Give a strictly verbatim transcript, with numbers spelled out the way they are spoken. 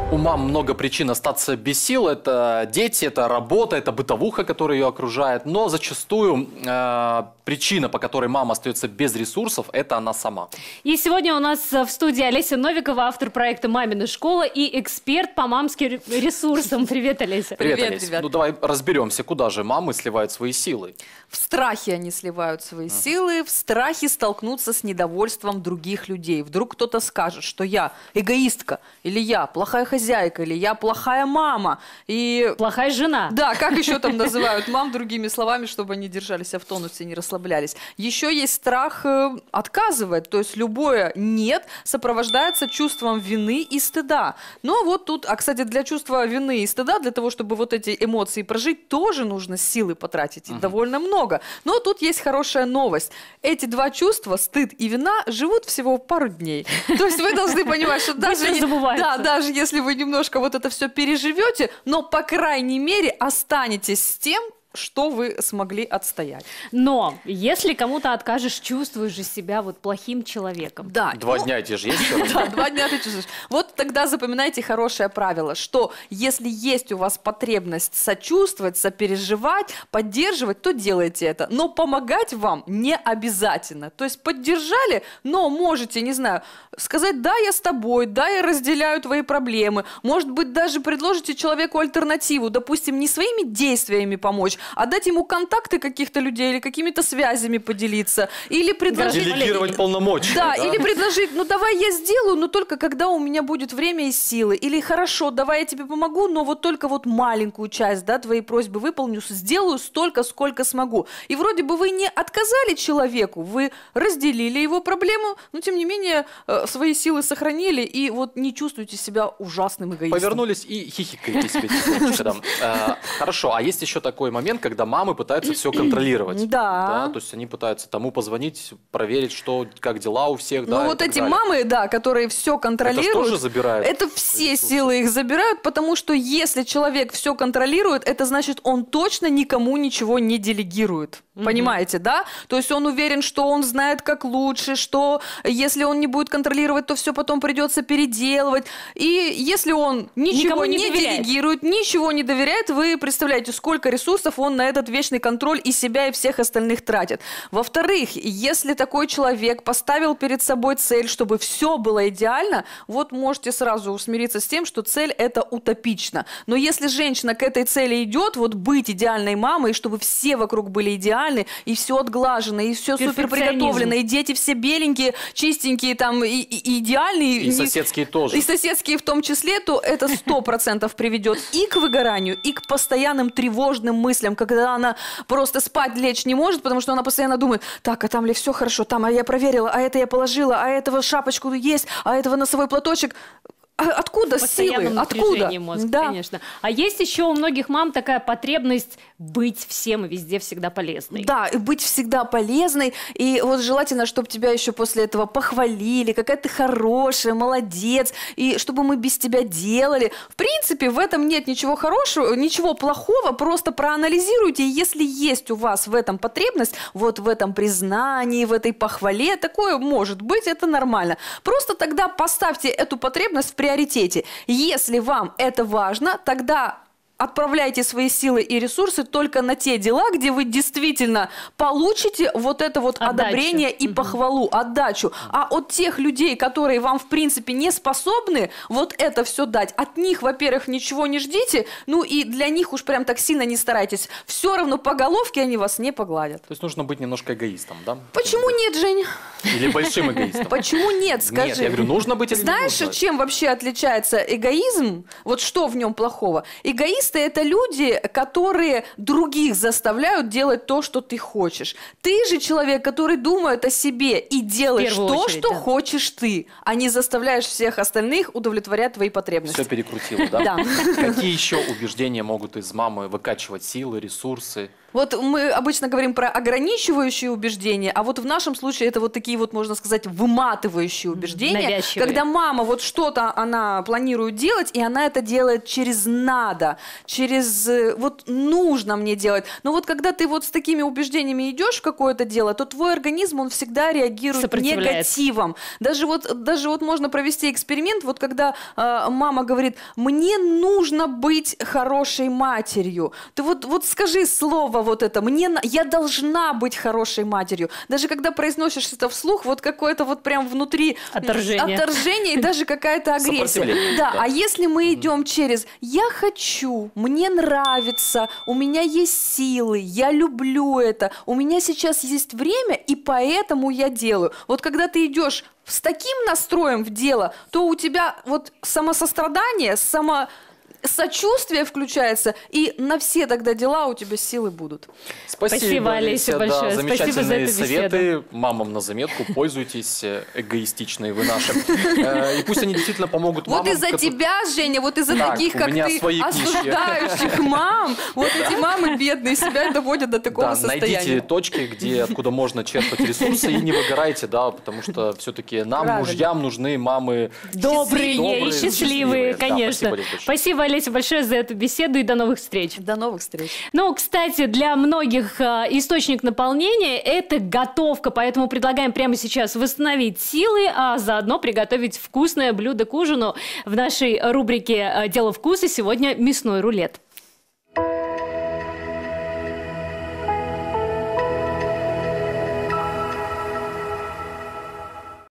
У мам много причин остаться без сил. Это дети, это работа, это бытовуха, которая ее окружает. Но зачастую э, причина, по которой мама остается без ресурсов, это она сама. И сегодня у нас в студии Олеся Новикова, автор проекта «Мамина школа» и эксперт по мамским ресурсам. Привет, Олеся. Привет, Привет Олеся. Ребят. Ну давай разберемся, куда же мамы сливают свои силы. В страхе они сливают свои uh-huh. силы, в страхе столкнуться с недовольством других людей. Вдруг кто-то скажет, что я эгоистка, или я плохая хозяйка, или я плохая мама. И... Плохая жена. Да, как еще там называют мам другими словами, чтобы они держались в тонусе и не расслаблялись. Еще есть страх э, отказывать, то есть любое «нет» сопровождается чувством вины и стыда. Но вот тут, а кстати, для чувства вины и стыда, для того, чтобы вот эти эмоции прожить, тоже нужно силы потратить, и uh-huh. довольно много. Но тут есть хорошая новость. Эти два чувства, стыд и вина, живут всего пару дней. То есть вы должны понимать, что даже, да, даже если вы немножко вот это все переживете, но по крайней мере останетесь с тем, что вы смогли отстоять. Но если кому-то откажешь, чувствуешь же себя вот плохим человеком. Да. Два ну, дня эти же есть? Да, два дня ты чувствуешь. Вот тогда запоминайте хорошее правило, что если есть у вас потребность сочувствовать, сопереживать, поддерживать, то делайте это. Но помогать вам не обязательно. То есть поддержали, но можете, не знаю, сказать: да, я с тобой, да, я разделяю твои проблемы. Может быть, даже предложите человеку альтернативу, допустим, не своими действиями помочь, а дать ему контакты каких-то людей или какими-то связями поделиться. Или предложить... Делегировать полномочия. Да, да, или предложить: ну давай я сделаю, но только когда у меня будет время и силы. Или хорошо, давай я тебе помогу, но вот только вот маленькую часть, да, твоей просьбы выполню, сделаю столько, сколько смогу. И вроде бы вы не отказали человеку, вы разделили его проблему, но тем не менее свои силы сохранили и вот не чувствуете себя ужасным эгоистом. Повернулись и хихикаете себе. Хорошо, а есть еще такой момент, когда мамы пытаются все контролировать. Да. Да. То есть они пытаются тому позвонить, проверить, что, как дела у всех. Ну да, вот эти далее. мамы, да, которые все контролируют. Это тоже забирают? Это все ресурсы. Силы их забирают, потому что если человек все контролирует, это значит, он точно никому ничего не делегирует. Mm-hmm. Понимаете, да? То есть он уверен, что он знает, как лучше, что если он не будет контролировать, то все потом придется переделывать. И если он ничего не, не делегирует, ничего не доверяет, вы представляете, сколько ресурсов он на этот вечный контроль и себя, и всех остальных тратит. Во-вторых, если такой человек поставил перед собой цель, чтобы все было идеально, вот можете сразу смириться с тем, что цель это утопично. Но если женщина к этой цели идет, вот быть идеальной мамой, чтобы все вокруг были идеальны, и все отглажено, и все супер приготовлено, и дети все беленькие, чистенькие, там, и, и идеальные. И соседские тоже. И соседские в том числе, то это сто процентов приведет и к выгоранию, и к постоянным тревожным мыслям, когда она просто спать лечь не может, потому что она постоянно думает: так, а там ли все хорошо, там, а я проверила, а это я положила, а этого шапочку есть, а этого носовой платочек. А откуда силы? Откуда? Мозг, да. Конечно. А есть еще у многих мам такая потребность быть всем и везде всегда полезной. Да, и быть всегда полезной. И вот желательно, чтобы тебя еще после этого похвалили, какая ты хорошая, молодец, и чтобы мы без тебя делали. В принципе, в этом нет ничего хорошего, ничего плохого, просто проанализируйте. И если есть у вас в этом потребность, вот в этом признании, в этой похвале, такое может быть, это нормально. Просто тогда поставьте эту потребность в приоритете. Если вам это важно, тогда отправляйте свои силы и ресурсы только на те дела, где вы действительно получите вот это вот отдачу. Одобрение и угу. похвалу, отдачу. А от тех людей, которые вам в принципе не способны вот это все дать, от них, во-первых, ничего не ждите, ну и для них уж прям так сильно не старайтесь. Все равно по головке они вас не погладят. То есть нужно быть немножко эгоистом, да? Почему нет, Жень? Или большим эгоистом? Почему нет, скажи? Нет, я говорю, нужно быть или Знаешь, не нужно? чем вообще отличается эгоизм? Вот что в нем плохого? Эгоист это люди, которые других заставляют делать то, что ты хочешь. Ты же человек, который думает о себе и делаешь то, очередь, что да. хочешь ты, а не заставляешь всех остальных удовлетворять твои потребности. Все перекрутило, да? Да. Какие еще убеждения могут из мамы выкачивать силы, ресурсы? Вот мы обычно говорим про ограничивающие убеждения, а вот в нашем случае это вот такие вот, можно сказать, выматывающие убеждения. Навязчивые. Когда мама вот что-то она планирует делать, и она это делает через надо, через э, вот нужно мне делать. Но вот когда ты вот с такими убеждениями идешь в какое-то дело, то твой организм, он всегда реагирует негативом. Даже вот, даже вот можно провести эксперимент, вот когда э, мама говорит, мне нужно быть хорошей матерью. Ты вот, вот скажи слово вот это, мне, на- я должна быть хорошей матерью. Даже когда произносишь это вслух, вот какое-то вот прям внутри Отторжение. отторжение и даже какая-то агрессия. Сопротивление, Да, да. а если мы идем через «я хочу», «мне нравится», «у меня есть силы», «я люблю это», «у меня сейчас есть время, и поэтому я делаю». Вот когда ты идешь с таким настроем в дело, то у тебя вот самосострадание, само... сочувствие включается, и на все тогда дела у тебя силы будут. Спасибо, Спасибо, Олеся, большое. Да, Спасибо за замечательные эту советы. Мамам на заметку. Пользуйтесь. э, Эгоистичные вы наши. Э, И пусть они действительно помогут Вот мамам. из-за которые- тебя, Женя, вот из-за Так, таких, у как меня ты, свои книжки. осуждающих мам, вот эти мамы бедные себя доводят до такого Да, найдите состояния. точки, где, откуда можно черпать ресурсы, и не выгорайте, да, потому что все-таки нам, Правильно. мужьям, нужны мамы Добрые, добрые, и счастливые, счастливые. Да, конечно. спасибо, Олеся, большое. Спасибо, Олеся, большое за эту беседу и до новых встреч. До новых встреч. Ну, кстати, для многих э, источник наполнения – это готовка, поэтому предлагаем прямо сейчас восстановить силы, а заодно приготовить вкусное блюдо к ужину. В нашей рубрике э, «Дело вкуса» сегодня мясной рулет.